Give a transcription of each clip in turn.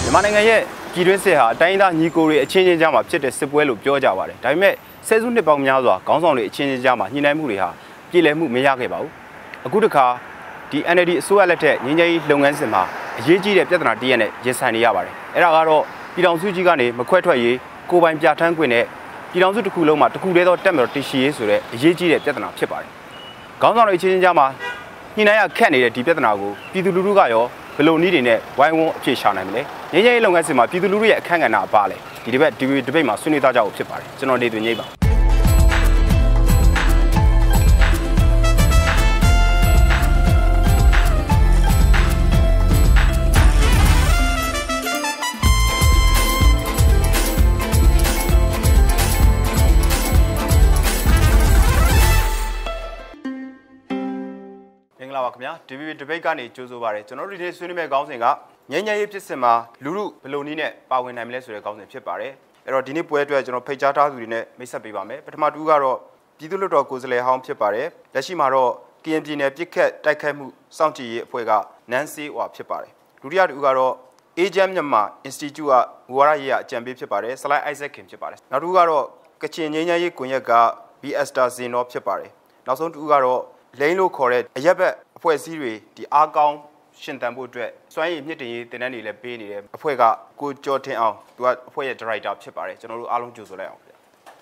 မြန်မာနိုင်ငံရဲ့ပြည်တွင်းစစ်ဟာအတိုင်းအတာညီကိုတွေအချင်းချင်းကြားမှာဖြစ်တဲ့စစ်ပွဲလို့ပြောကြပါတယ်ဒါပေမဲ့ဆယ်စုနှစ်ပေါင်းများစွာခေါင်းဆောင်တွေအချင်းချင်းကြားမှာညှိနှိုင်းမှုတွေဟာပြည်လည်မှုမရခဲ့ပါဘူးအခုတခါဒီ NLD အစိုးရလက်ထက်ငြိမ်းချမ်းရေးလုပ်ငန်းစဉ်မှာအရေးကြီးတဲ့ပြဿနာတစ်ရပ်နဲ့ရင်ဆိုင်နေရပါတယ်အဲ့ဒါကတော့ပြည်ထောင်စုကြီးကနေမခွဲထွက်ရေးကိုယ်ပိုင်ပြဋ္ဌာန်းခွင့်နဲ့ပြည်ထောင်စုတစ်ခုလုံးမှာတစ်ခုတည်းသောတက်မတော်တရှိရေးဆိုတဲ့အရေးကြီးတဲ့ပြဿနာဖြစ်ပါတယ်ခေါင်းဆောင်တွေအချင်းချင်းကြားမှာညှိနှိုင်းရခက်နေတဲ့ဒီပြဿနာကိုပြည်သူလူထုကရောဘယ်လိုနည်းတွေနဲ့ဝိုင်းဝန်းအဖြေရှာနိုင်မလဲငြိမ်းချမ်းရေးလုပ်ငန်းစဉ်မှာပြည်သူလူထုရဲ့အခမ်းကဏ္ဍအပါလဲဒီဒီဘက်မှာဆွေးနွေးသားကြဖို့ဖြစ်ပါတယ်ကျွန်တော်နေသူညိပါခင်ဗျာဒီဒီဘိတ်ကနေကြိုးစိုးပါတယ်ကျွန်တော်တို့ဒီနေ့ဆွေးနွေးမယ့်ခေါင်းစဉ်ကငြိမ်းချမ်းရေးဖြစ်စဉ်မှာလူထုဘယ်လိုနည်းနဲ့ပါဝင်နိုင်မလဲဆိုတဲ့ခေါင်းစဉ်ဖြစ်ပါတယ်အဲ့တော့ဒီနေ့ပွဲအတွက်ကျွန်တော်ဖိတ်ကြားထားသူတွေနဲ့မိတ်ဆက်ပေးပါမယ်ပထမတူကတော့ပြည်သူ့လွှတ်တော်ကိုယ်စားလှယ်ဟောင်းဖြစ်ပါတယ်လက်ရှိမှာတော့ KN ပြည်နယ်ပြည်ခက်တိုက်ခိုက်မှုစောင့်ကြည့်ရေးအဖွဲ့ကနန်းစေးဝါဖြစ်ပါတယ်ဒုတိယတူကတော့ Agent မြန်မာ Institute ကဝါရရေးအကြံပေးဖြစ်ပါတယ်ဆလိုက်အိုက်ဇက်ခင်ဖြစ်ပါတယ်နောက်တူကတော့ကချင်ငြိမ်းချမ်းရေးကွန်ရက်က BStar ဇင်နော်ဖြစ်ပါတယ်နောက်ဆုံးတူကတော့လိန်လို့ခေါ်တဲ့အရက်ဘက်အဖွဲ့အစည်းတွေဒီအားကောင်းရှင်သန်ဖို့အတွက်စွမ်းရည်မြင့်တင်ရေးတင်နန်းတွေလည်းပေးနေတယ်အဖွဲ့ကကိုကျော်ထင်အောင်သူကအဖွဲ့ရဲ့ director ဖြစ်ပါတယ်ကျွန်တော်တို့အားလုံးကြိုဆိုလိုက်အောင်ခင်ဗျ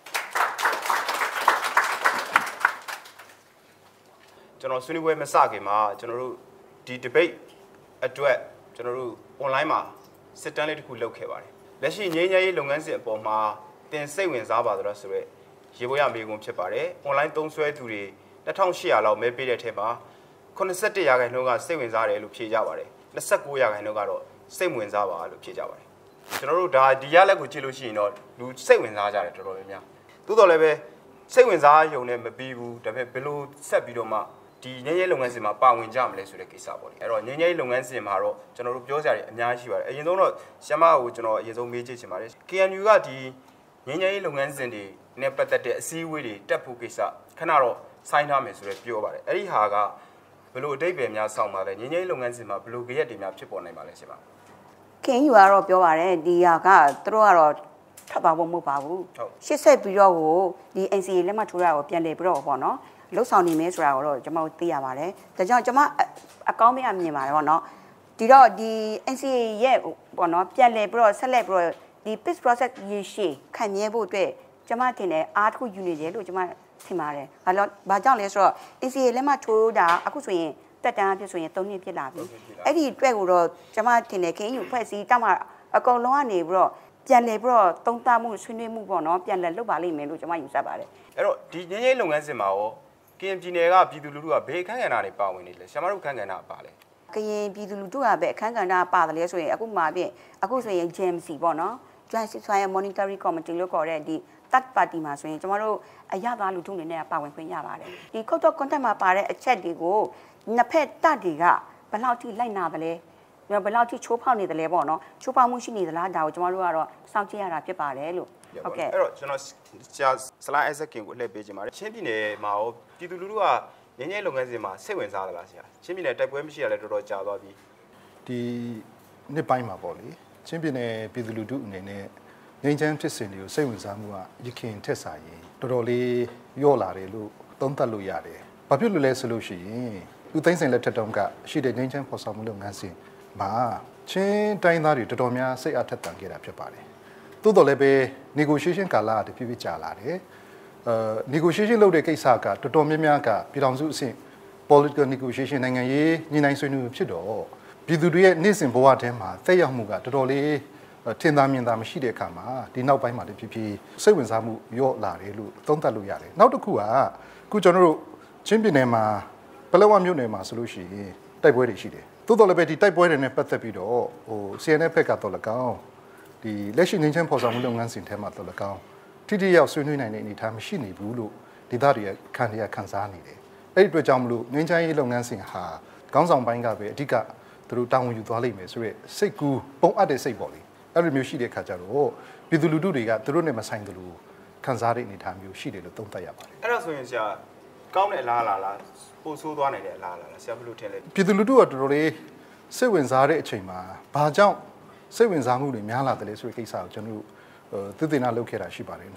ကျွန်တော်ဆွေးနွေးပွဲမစခင်မှာကျွန်တော်တို့ဒီ debate အတွက်ကျွန်တော်တို့ online မှာစစ်တမ်းလေးတစ်ခုလုပ်ခဲ့ပါတယ်လက်ရှိငြိမ်းချမ်းရေးလုပ်ငန်းစဉ်အပေါ်မှာတင်စိတ်ဝင်စားပါသလားဆိုတော့ရေပွဲရမေးခွန်းဖြစ်ပါတယ် online သုံးစွဲသူတွေ2800လောက်မဲပေးတဲ့အထက်မှာ81%ရာခိုင်နှုန်းကစိတ်ဝင်စားတယ်လို့ဖြေကြပါတယ်29%ရာခိုင်နှုန်းကတော့စိတ်ဝင်စားပါလို့ဖြေကြပါတယ်ကျွန်တော်တို့ဒါဒီရလက်ကိုကြည့်လို့ရှိရင်တော့လူစိတ်ဝင်စားကြတယ်တော်တော်များများသို့တော်လည်းပဲစိတ်ဝင်စားရုံနဲ့မပြီးဘူးဒါပေမဲ့ဘယ်လိုဆက်ပြီးတော့မှဒီငြိမ်းချမ်းရေးလုပ်ငန်းစဉ်မှာပါဝင်ကြမလဲဆိုတဲ့ကိစ္စပေါ့လေအဲ့တော့ငြိမ်းချမ်းရေးလုပ်ငန်းစဉ်မှာတော့ကျွန်တော်တို့ပြောကြတယ်အများကြီးရှိပါတယ်အရင်ဆုံးတော့ရှမ်းမကိုကျွန်တော်အရင်ဆုံးမေးကြည့်ချင်ပါတယ် KNU ကဒီငြိမ်းချမ်းရေးလုပ်ငန်းစဉ်တွေနဲ့ပတ်သက်တဲ့အစည်းအဝေးတွေတက်ဖို့ကိစ္စခဏတော့ဆိုင်းထားမယ်ဆိုတော့ပြောပါတယ်အဲ့ဒီဟာကဘယ်လိုအတိတ်ပဲများဆောင်ပါလဲငြိမ်းချမ်းရေးလုပ်ငန်းစဉ်မှာဘယ်လိုကြရက်တွေများဖြစ်ပေါ်နိုင်ပါလဲရှင်ပါခင်ယူကတော့ပြောပါတယ်ဒီဟာကသူတို့ကတော့ထပ်ပါဖို့မဟုတ်ပါဘူးရှစ်ဆက်ပြီးတော့ကိုဒီ NCA လက်မှတ်ထိုးတာကိုပြန်လည်ပြီးတော့ပေါ့နော်လှုပ်ဆောင်နေမယ်ဆိုတာကိုတော့ကျွန်တော်သိရပါတယ်ဒါကြောင့်ကျွန်မအကောင်းမြင်မြင်ပါတယ်ပေါ့နော်ဒီတော့ဒီ NCA ရဲ့ပေါ့နော်ပြန်လည်ပြီးတော့ဆက်လက်ပြီးတော့ဒီ peace process ရေရှည်ခံမြဲဖို့အတွက်ကျွန်မထင်တယ်အားတစ်ခုယူနေတယ်လို့ကျွန်မထင်ပါတယ်ဘာကြောင့်လဲဆိုတော့ NCA လက်မှတ်ထိုးတာအခုဆိုရင်တက်တန်းအဖြစ်ဆိုရင်3နှစ်ဖြစ်လာပြီအဲ့ဒီအတွက်ကိုတော့ကျွန်မထင်တယ်ခင်ယူဖွဲ့စည်းတောက်မှအကုန်လုံးကနေပြီးတော့ပြန်လည်ပြီးတော့သုံးသပ်မှုဆွေးနွေးမှုပေါ့နော်ပြန်လည်လုပ်ပါလိမ့်မယ်လို့ကျွန်မယူဆပါတယ်အဲ့တော့ဒီငြိမ်းချမ်းလုပ်ငန်းစဉ်မှာရောကရင်ပြည်နယ်ကပြည်သူလူထုကဘယ်အခန်းကဏ္ဍတွေပါဝင်နေလဲဆရာမတို့အခန်းကဏ္ဍပါလဲကရင်ပြည်သူလူထုကပဲအခန်းကဏ္ဍပါတယ်လဲဆိုရင်အခုမှပြင်အခုဆိုရင် JMC ပေါ့နော် Joint Ceasefire Monitoring Committee လို့ခေါ်တဲ့ဒီ third party မှာဆိုရင်ကျွန်တော်တို့အရသာလူထုအနေနဲ့ပါဝင်ခွင့်ရပါတယ်ဒီ code of conduct မှာပါတဲ့အချက်တွေကိုနှစ်ဖက်တပ်တွေကဘယ်လောက်ထိလိုက်နာတယ်လဲဘယ်လောက်ထိချိုးဖောက်နေတယ်လဲပေါ့နော်ချိုးဖောက်မှုရှိနေသလားဒါကိုကျွန်တော်တို့ကတော့စောင့်ကြည့်ရတာဖြစ်ပါတယ်လို့ဟုတ်ကဲ့အဲ့တော့ကျွန်တော်ဆလာအိုက်ဇက်ကင်ကိုလှည့်ပေးခြင်းပါတယ်ချင်းပြည်နယ်မှာရောပြည်သူလူထုကငြိမ်းချမ်းလုပ်ငန်းစဉ်မှာစိတ်ဝင်စားသလားဆရာချင်းပြည်နယ်တိုက်ပွဲမရှိရလဲတော်တော်ကြာသွားပြီဒီနှစ်ပိုင်းမှာပေါ့လေချင်းပြည်နယ်ပြည်သူလူထုအနေနဲ့ငြိမ်းချမ်းဖြစ်စဉ်တွေကိုစိတ်ဝင်စားမှုကရခင်ထက်စာရင်တော်တော်လေးရော့လာတယ်လို့သုံးသပ်လို့ရတယ်။ဘာဖြစ်လို့လဲဆိုလို့ရှိရင်သူသိန်းစိန်လက်ထက်တုန်းကရှိတဲ့ငြိမ်းချမ်းဖော်ဆောင်မှုလုပ်ငန်းစဉ်မှာချင်းတိုင်းသားတွေတော်တော်များစိတ်အားထက်သန်ခဲ့တာဖြစ်ပါတယ်။သို့တော်လည်းပဲ negotiation ကာလတဖြည်းဖြည်းကြာလာတယ်။ negotiation လုပ်တဲ့ကိစ္စကတော်တော်များများကပြည်ထောင်စုအဆင့် political negotiation နိုင်ငံရေးညှိနှိုင်းဆွေးနွေးမှုဖြစ်တော့ပြည်သူတွေရဲ့နေ့စဉ်ဘဝထဲမှာသက်ရောက်မှုကတော်တော်လေးထင်သာမြင်သာမရှိတဲ့အခါမှာဒီနောက်ပိုင်းမှာတဖြည်းဖြည်းစိတ်ဝင်စားမှုရော့လာတယ်လို့သုံးသပ်လို့ရတယ်။နောက်တစ်ခုကခုကျွန်တော်တို့ချင်းပြည်နယ်မှာပလက်ဝမြို့နယ်မှာဆိုလို့ရှိရင်တိုက်ပွဲတွေရှိတယ်။သို့တော်လည်းပဲဒီတိုက်ပွဲတွေနဲ့ပတ်သက်ပြီးတော့CNF ဘက်ကတော့၎င်းဒီလက်ရှိငြိမ်းချမ်းဖော်ဆောင်မှုလုပ်ငန်းစဉ်ထဲမှာတော့၎င်းထိထိရောက်ဆွေးနွေးနိုင်တဲ့အနေအထားမရှိနေဘူးလို့ဒေသတွေခံစားနေတယ်။အဲ့ဒီအတွက်ကြောင့်မလို့ငြိမ်းချမ်းရေးလုပ်ငန်းစဉ်ဟာခေါင်းဆောင်ပိုင်းကပဲအဓိကသူတို့တာဝန်ယူသွားလိမ့်မယ်ဆိုရဲစိတ်ကူးပုံအပ်တဲ့စိတ်ပေါ့လေအဲ့လိုမျိုးရှိတဲ့ခါကျတော့ပြည်သူလူထုတွေကသူတို့နဲ့မဆိုင်သလိုခံစားတဲ့အနေအထားမျိုးရှိတယ်လို့သုံးသပ်ရပါတယ်အဲ့ဒါဆိုရင်ဆရာကောင်းတဲ့အလားလားပို့ဆိုးသွားနိုင်တဲ့အလားလားဆရာဘယ်လိုထင်လဲပြည်သူလူထုကတော်တော်လေးစိတ်ဝင်စားတဲ့အချိန်မှာဘာကြောင့်စိတ်ဝင်စားမှုတွေများလာတယ်လေဆိုတဲ့ကိစ္စကိုကျွန်တော်တို့သိသိနာလုပ်ခဲ့တာရှိပါတယ်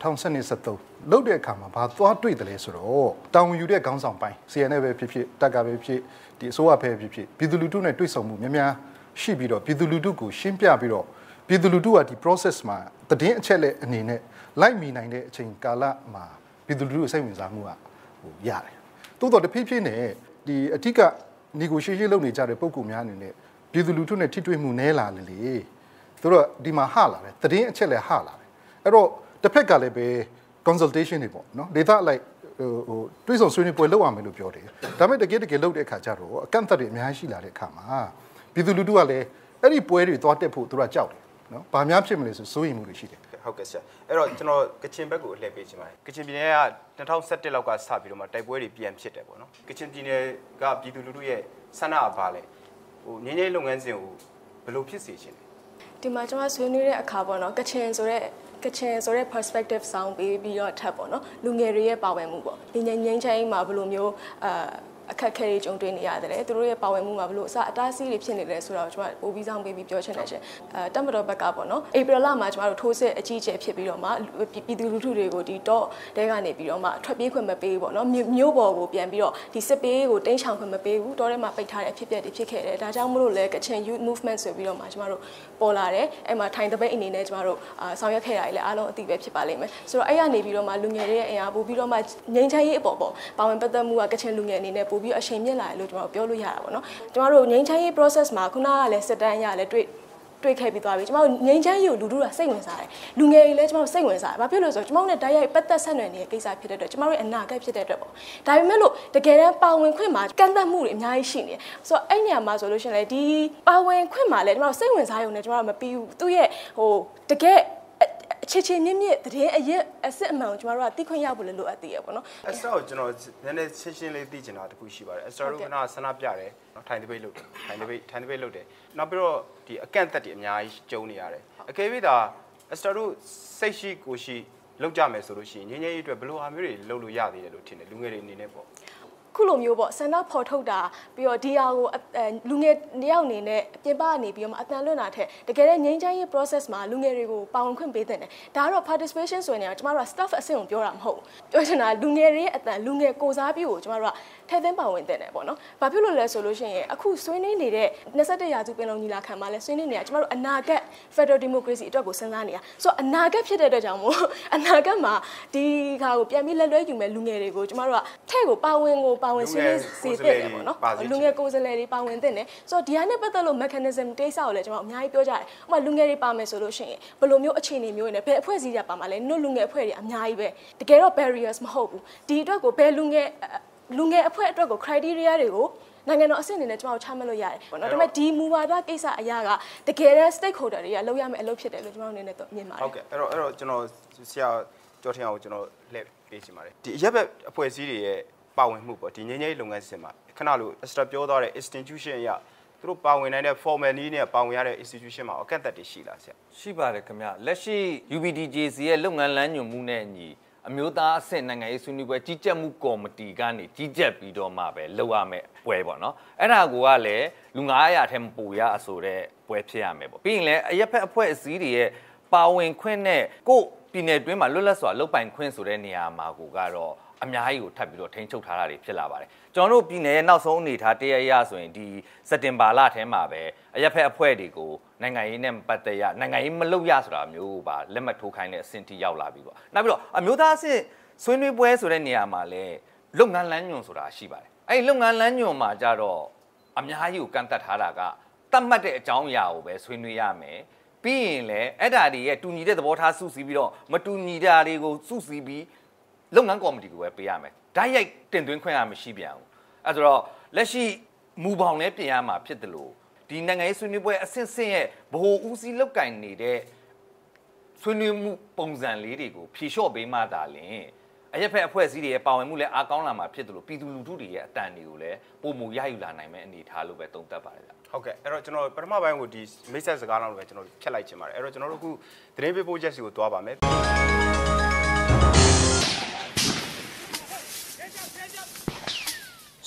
2013လုပ်တဲ့အခါမှာဘာသွားတွေ့တယ်လဲဆိုတော့တောင်ယူတဲ့ခေါင်းဆောင်ပိုင်း CNF ပဲဖြစ်ဖြစ်တက်ကပဲဖြစ်ဒီအစိုးရဖက်ဖြစ်ဖြစ်ပြည်သူလူထုနဲ့တွေ့ဆုံမှုများများရှိပြီးတော့ပြည်သူလူထုကိုရှင်းပြပြီးတော့ပြည်သူလူထုကဒီ process မှာတည်င်းအချက်လက်အနေနဲ့လိုက်မိနိုင်တဲ့အချိန်ကာလမှာပြည်သူလူထုစိတ်ဝင်စားမှုကရတယ်တိုးတော့တဖြည်းဖြည်းနဲ့ဒီအထက်က negotiation လုပ်နေကြတဲ့ပုံကူများအနေနဲ့ပြည်သူလူထုနဲ့ထိတွေ့မှုနည်းလာလေသူတို့ဒီမှာဟလာတယ်တည်င်းအချက်လက်ဟလာတယ်အဲ့တော့တစ်ဖက်ကလည်းပဲ consultation တွေပေါ့နော် data လိုက်တွေးဆောင်ဆွေးနွေးပွဲလုပ်ရမယ်လို့ပြောတယ်ဒါပေမဲ့တကယ်လုပ်တဲ့အခါကျတော့အကန့်အသတ်တွေအများကြီးရှိလာတဲ့အခါမှာပြည်သူလူထုကလည်းအဲ့ဒီပွဲတွေသွားတက်ဖို့သူတို့ကကြောက်တယ်နော်ဘာများဖြစ်မလဲဆိုစိုးရိမ်မှုတွေရှိတယ်ဟုတ်ကဲ့ဆရာအဲ့တော့ကျွန်တော်ကချင်ဘက်ကိုအလှည့်ပေးချင်ပါတယ်ကချင်ပြည်နယ်က2017လောက်ကစပြီးတော့မှတိုက်ပွဲတွေပြန်ဖြစ်တယ်ပေါ့နော်ကချင်ပြည်နယ်ကပြည်သူလူထုရဲ့ဆန္ဒအပါလဲငြိမ်းချမ်းရေးလုပ်ငန်းစဉ်ကိုဘယ်လိုဖြစ်စေချင်လဲဒီမှာကျွန်တော်ဆွေးနွေးတဲ့အခါပေါ့နော်ကချင်ဆိုတဲ့ perspective ဆောင်းပြီးတော့ထပ်ပေါ့နော်လူငယ်တွေရဲ့ပါဝင်မှုပေါ့ဒီငြိမ်းချမ်းရေးမှာဘယ်လိုမျိုးအခက်အခဲတွေကြုံတွေ့နေရတယ်သူတို့ရဲ့ပါဝင်မှုမှာဘလို့အစအတားအဆီးတွေဖြစ်နေတယ်ဆိုတော့ကျွန်တော်ပို့ပြီးဆောင်ပေးပြီးပြောချင်တယ်ရှင်တက်မတော်ဘက်ကပေါ့နော်ဧပြီလမှာကျွန်တော်တို့ထိုးစစ်အကြီးအကျယ်ဖြစ်ပြီးတော့မှပြည်သူလူထုတွေကိုဒီတော့တဲကနေပြီးတော့မှထွက်ပြေးခွင့်မပေးဘူးပေါ့နော်မြို့ပေါ်ကိုပြန်ပြီးတော့ဒီစစ်ပေးကိုတင်းချောင်ခွင့်မပေးဘူးတော့ထဲမှာပိတ်ထားတဲ့အဖြစ်အပျက်တွေဖြစ်ခဲ့တယ်ဒါကြောင့်မလို့လဲကချင် youth movement ဆိုပြီးတော့မှကျွန်တော်တို့ပေါ်လာတယ်အဲ့မှာထိုင်တပိတ်အနေနဲ့ကျွန်တော်တို့ဆောင်ရွက်ခဲ့တာတွေလည်းအားလုံးအသိပဲဖြစ်ပါလိမ့်မယ်ဆိုတော့အဲ့ရနေပြီးတော့မှလူငယ်တွေရဲ့အင်အားပို့ပြီးတော့မှငြိမ်းချမ်းရေးအပေါ်ပေါ့ပါဝင်ပတ်သက်မှုကကချင်လူငယ်အနေနဲ့ပို့ပြီးအချိန်မြင့်လာတယ်လို့ကျွန်တော်ပြောလို့ရတာပေါ့နော်ကျွန်တော်တို့ငြိမ်းချမ်းရေး process မှာခုနကလည်းစစ်တမ်းရလည်းတွေ့ခဲ့ပြီးသွားပြီကျွန်တော်ငြိမ်းချမ်းရေးကိုလူထုကစိတ်ဝင်စားတယ်လူငယ်တွေလည်းကျွန်တော်စိတ်ဝင်စားတယ်ဘာဖြစ်လို့လဲဆိုတော့ကျွန်တော်နဲ့တိုက်ရိုက်ပတ်သက်ဆက်နွယ်နေတဲ့ကိစ္စဖြစ်တဲ့အတွက်ကျွန်တော်ရဲ့အနာဂတ်ဖြစ်တဲ့အတွက်ပေါ့ဒါပေမဲ့လို့တကယ်တမ်းပါဝင်ခွင့်မှာကန့်သတ်မှုတွေအများကြီးရှိနေတယ်ဆိုတော့အဲ့နေရာမှာဆိုလို့ရှိရင်လည်းဒီပါဝင်ခွင့်မှာလည်းကျွန်တော်စိတ်ဝင်စားရုံနဲ့ကျွန်တော်မပြီးဘူးသူ့ရဲ့တကယ်ချေမြင့်တည်အရင်အစစ်အမှန်ကိုကျွန်တော်တို့ကသိခွင့်ရဖို့လည်းလိုအပ်သေးရပေါ့နော်အစတော့ကျွန်တော်နည်းနည်းရှင်းလေးသိချင်တာတခုရှိပါတယ်အစတော့ကနဆန္ဒပြတယ်နော်ထိုင်တပိတ်လုပ်တယ်ထိုင်တပိတ်လုပ်တယ်နောက်ပြီးတော့ဒီအကန့်အသတ်တွေအများကြီးကျုံနေရတယ်အကယ်၍သာအစတော့စိတ်ရှိကိုရှိလောက်ကြမယ်ဆိုလို့ရှိရင်ငြိမ်းချမ်းရေးအတွက်ဘယ်လိုဟာမျိုးတွေလုပ်လို့ရသေးတယ်လို့ထင်တယ်လူငယ်တွေအနေနဲ့ပေါ့ခုလိုမျိုးပေါ့ဆန္ဒဖော်ထုတ်တာပြီးတော့ဒီဟာကိုလူငယ်တယောက်အနေနဲ့ပြင်ပကနေပြီးတော့အတန်လွတ်တာထက်တကယ်လည်းငြိမ်းချမ်းရေး process မှာလူငယ်တွေကိုပါဝင်ခွင့်ပေးတဲ့တယ်ဒါကတော့ participation ဆိုရင်ကျမတို့က staff အဆင့်ကိုပြောတာမဟုတ်ဘူးပြောချင်တာလူငယ်တွေရဲ့အတန်လူငယ်ကိုစားပြုကိုကျမတို့ကထဲသွင်းပါဝင်တဲ့တယ်ပေါ့နော်ဘာဖြစ်လို့လဲဆိုလို့ရှိရင်အခုဆွေးနွေးနေတဲ့21ရာစုပင်လုံညီလာခံမှာလည်းဆွေးနွေးနေတာကျမတို့အနာဂတ် Federal Democracy အတွက်ကိုစဉ်းစားနေတာဆိုတော့အနာဂတ်ဖြစ်တဲ့အတွက်ကြောင့်မို့အနာဂတ်မှာဒီခါကိုပြန်ပြီးလက်လွဲယူမဲ့လူငယ်တွေကိုကျမတို့ကထဲကိုပါဝင်ဆွေးနွေးစေတဲ့တယ်ပေါ့နော်လူငယ်ကိုယ်စားလှယ်တွေပါဝင်တဲ့တယ်ဆိုတော့ဒီဟာနဲ့ပတ်သက်လို့ mechanism တိကျကိုလည်းကျမတို့အများကြီးပြောကြတယ်ဥပမာလူငယ်တွေပါမယ်ဆိုလို့ရှိရင်ဘယ်လိုမျိုးအခြေအနေမျိုးနဲ့ဘယ်အဖွဲ့အစည်းတွေပါမှာလဲတို့လူငယ်အဖွဲ့တွေအများကြီးပဲတကယ်တော့ barriers မဟုတ်ဘူးဒီအတွက်ကိုဘယ်လူငယ်အဖွဲ့အတွက်ကို criteria တွေကိုနိုင်ငံတော်အဆင့်အနေနဲ့ကျွန်တော်ချမှတ်လို့ရတယ်ပေါ့နော်ဒါပေမဲ့ဒီမူဝါဒကိစ္စအရာကတကယ်တမ်း stakeholder တွေကလုပ်ရမယ့်အလုပ်ဖြစ်တယ်လို့ကျွန်တော်အနေနဲ့မြင်ပါတယ်ဟုတ်ကဲ့အဲ့တော့ကျွန်တော်ဆရာကျော်ထင်အောင်ကိုကျွန်တော်လက်ပေးချင်ပါတယ်ဒီရပ်ဘက်အဖွဲ့အစည်းတွေရဲ့ပါဝင်မှုပေါ့ဒီငြိမ်းချမ်းရေးလုပ်ငန်းစဉ်မှာခဏလို့ extra ပြောသွားတဲ့ institution အရသူတို့ပါဝင်နိုင်တဲ့ formal နည်းနဲ့ပါဝင်ရတဲ့ institution မှာအကန့်အသတ်တွေရှိလားဆရာရှိပါတယ်ခင်ဗျလက်ရှိ UPDJC ရဲ့လုပ်ငန်းလမ်းညွှန်မှုနဲ့ညီအမျိုးသားအဆင့်နိုင်ငံရေးဆွေးနွေးပွဲကြီးကြပ်မှုကော်မတီကနေကြီးကြပ်ပြီးတော့မှပဲလုပ်ရမယ်ပွဲပေါ့နော်အဲ့ဒါကိုကလည်းလူ900ထဲမပူရအဆိုတဲ့ပွဲဖြစ်ရမယ်ပေါ့ပြီးရင်လည်းအရက်ဖက်အဖွဲ့အစည်းတွေရဲ့ပါဝင်ခွင့်နဲ့ကိုပြည်နယ်တွင်းမှာလွတ်လပ်စွာလုပ်ပိုင်ခွင့်ဆိုတဲ့နေရာမှာကိုကတော့အများကြီးကိုထပ်ပြီးတော့ထိန်းချုပ်ထားတာတွေဖြစ်လာပါတယ်ကျွန်တော်တို့ပြည်နယ်ရဲ့နောက်ဆုံးအနေထားတရားရဆိုရင်ဒီစက်တင်ဘာလထဲမှာပဲအရက်ဖက်အဖွဲ့တွေကိုနိုင်ငံရေးနဲ့ပတ်သက်ရနိုင်ငံရေးမလုပ်ရဆိုတာမျိုးပါလက်မှတ်ထိုးခိုင်းတဲ့အဆင့်ထိရောက်လာပြီပေါ့နောက်ပြီးတော့အမျိုးသားအဆင့်ဆွေးနွေးပွဲဆိုတဲ့နေရာမှာလည်းလုပ်ငန်းလမ်းညွှန်ဆိုတာရှိပါတယ်အဲ့ဒီလုပ်ငန်းလမ်းညွှန်မှာကြတော့အများကြီးကိုကန့်သတ်ထားတာကတတ်မှတ်တဲ့အကြောင်းအရာကိုပဲဆွေးနွေးရမယ်ပြီးရင်လည်းအဲ့ဒါတွေရဲ့တူညီတဲ့သဘောထားစုစည်းပြီးတော့မတူညီတာတွေကိုစုစည်းပြီးလုပ်ငန်းကော်မတီကိုပဲပေးရမယ်ဓာတ်ရိုက်တင်သွင်းခွင့်ရမရှိပြန်ဘူးအဲ့ဆိုတော့လက်ရှိမူပေါင်းလည်းပြင်ရမှာဖြစ်တယ်လို့ဒီနိုင်ငံရေးဆွေးနွေးပွဲအဆင့်ဆင့်ရဲ့ဗဟိုဦးစီးလောက်ကင်နေတဲ့ဆွေးနွေးမှုပုံစံလေးတွေကိုဖြေလျှော့ပေးမှသာလျှင်အရက်ဖက်အဖွဲ့အစည်းတွေရဲ့ပါဝင်မှုလည်းအားကောင်းလာမှာဖြစ်တယ်လို့ပြည်သူလူထုတွေရဲ့အတန်တွေကိုလည်းပုံမူရယူလာနိုင်မယ့်အနေအထားလို့ပဲသုံးသပ်ပါတယ်ဗျဟုတ်ကဲ့အဲ့တော့ကျွန်တော်ပထမပိုင်းကိုဒီမိတ်ဆက်စကားလောက်ပဲကျွန်တော်ဖြတ်လိုက်ချင်ပါတယ်အဲ့တော့ကျွန်တော်တို့အခုသတင်းပေးပို့ချက်စီကိုတွားပါမယ်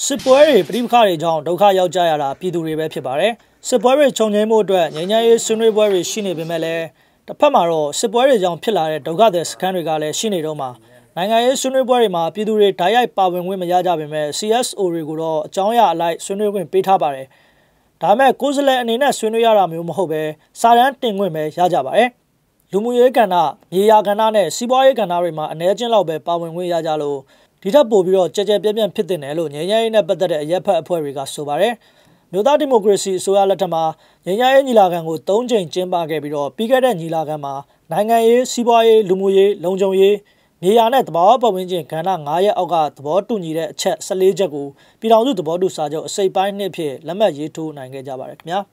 စစ်ပွဲတွေပြိပခါတွေကြောင့်ဒုက္ခရောက်ကြရတာပြည်သူတွေပဲဖြစ်ပါတယ်စစ်ပွဲတွေခြုံငိမ့်မှုအတွက်ငြိမ်းချမ်းရေးဆွေးနွေးပွဲတွေရှိနေပေမဲ့လည်းတစ်ဖက်မှာတော့စစ်ပွဲတွေကြောင့်ဖြစ်လာတဲ့ဒုက္ခသည်စခန်းတွေကလည်းရှိနေတော့မှာနိုင်ငံရေးဆွေးနွေးပွဲတွေမှာပြည်သူတွေဓာတ်ရိုက်ပါဝင်ခွင့်မရကြပေမဲ့ CSO တွေကိုတော့အကြောင်းအရာအလိုက်ဆွေးနွေးခွင့်ပေးထားပါတယ်ဒါပေမဲ့ကိုယ်စားလှယ်အနေနဲ့ဆွေးနွေးရတာမျိုးမဟုတ်ပဲစာတမ်းတင်ခွင့်ပဲရကြပါတယ်လူမှုရေးကဏ္ဍမြေယာကဏ္ဍနဲ့စီးပွားရေးကဏ္ဍတွေမှာအနည်းချင်းလောက်ပဲပါဝင်ခွင့်ရကြလို့ဒီထက်ပိုပြီးတော့ကြကြပြန့်ပြန့်ဖြစ်တင်တယ်လို့ငြိမ်းချမ်းရေးနဲ့ပတ်သက်တဲ့အရက်ဖက်အဖွဲ့တွေကဆိုပါတယ်မြို့သားဒီမိုကရေစီအစိုးရလက်ထက်မှာငြိမ်းချမ်းရေးညီလာခံကို3ကြိမ်ကျင်းပခဲ့ပြီးတော့ပြီးခဲ့တဲ့ညီလာခံမှာနိုင်ငံရေးစီးပွားရေးလူမှုရေးလုံခြုံရေးမြေယာနဲ့သဘာဝပတ်ဝန်းကျင်ကဏ္ဍ9ရပ်အောက်ကသဘောတူညီတဲ့အချက်14ချက်ကိုပြည်ထောင်စုသဘောတူစာချုပ်အစိပ်ပိုင်း2ဖြစ်လက်မှတ်ရေးထိုးနိုင်ခဲ့ကြပါတယ်ခင်ဗျာ